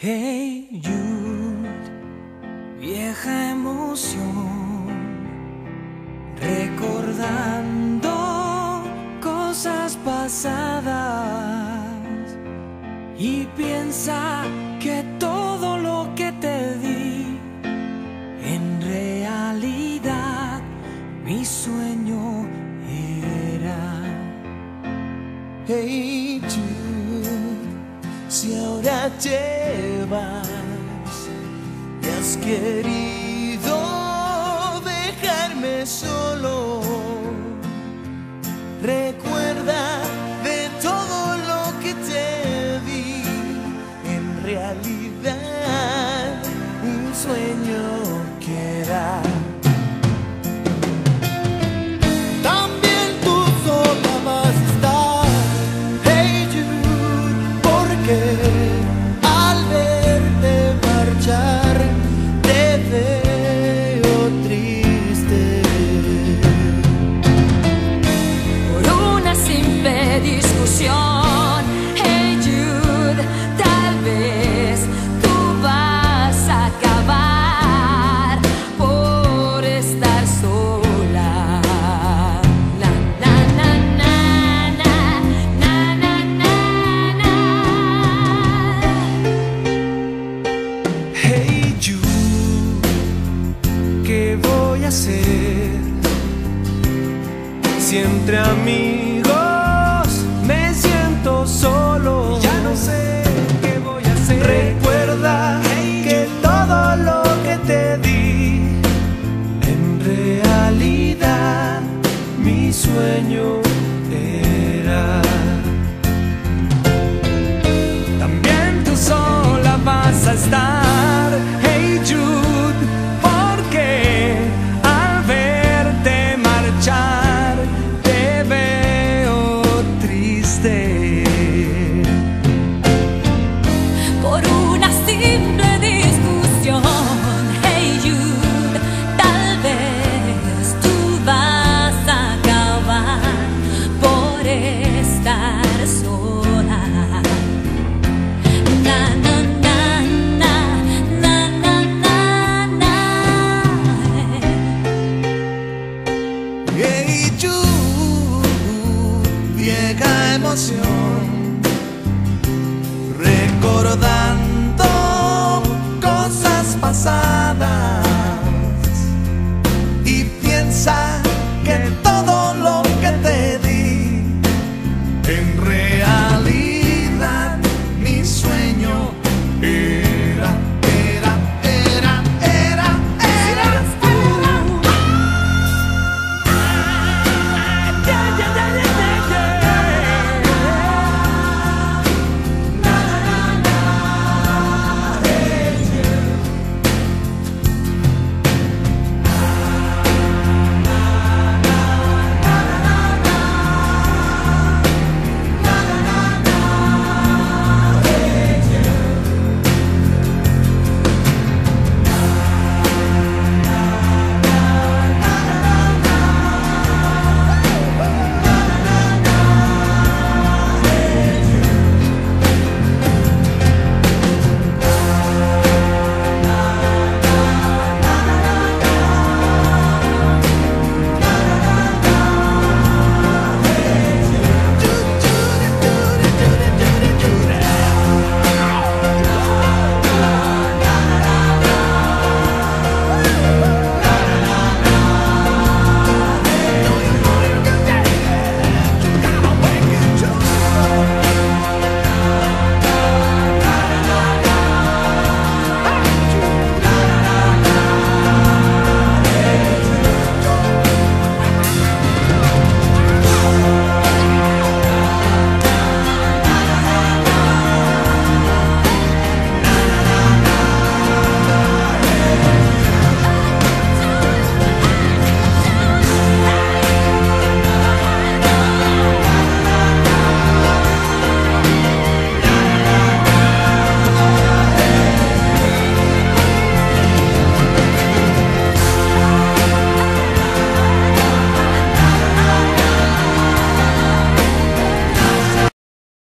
Hey Jude, vieja emoción, recordando cosas pasadas, y piensa que todo lo que te di en realidad mi sueño era. Hey Jude, si ahora te vas y has querido dejarme solo, recuerda de todo lo que te di, en realidad un sueño que era. También tú sola vas a estar, hey Jude, porque al verte marchar te veo triste. Por una simple discusión, hey Jude, tal vez tú vas a acabar por estar sola. Na, na, na, na, na, na, na, na, na. Hey Jude, ¿qué voy a hacer? Si entre amigos me siento solo, ya no sé qué voy a hacer.